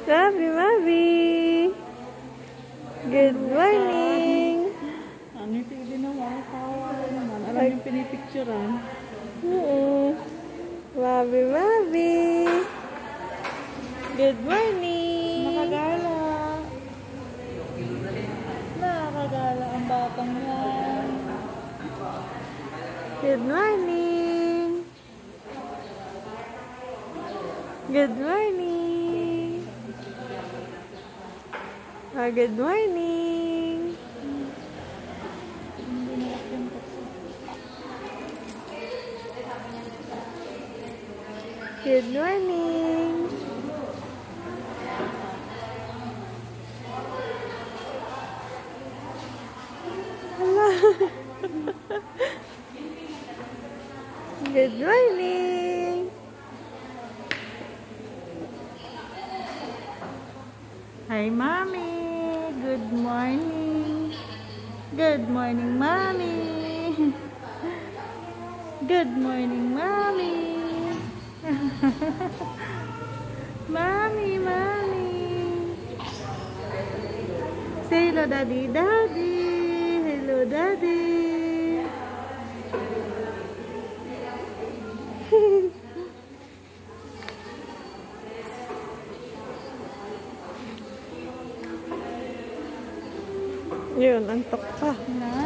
Mavi, Mavi. Good morning. Ano yung tignan naman? Tawa naman. Alam yung pinipicturean. Mavi, Mavi. Good morning. Nakagala. Nakagala ang batang yan. Good morning. Good morning. Good morning. Good morning. Hello. Good morning. Hi, Mommy. Good morning. Good morning, Mommy. Good morning, Mommy. Mommy, Mommy. Say hello, Daddy, Daddy. Hello, Daddy. Yun, antok pa. Na?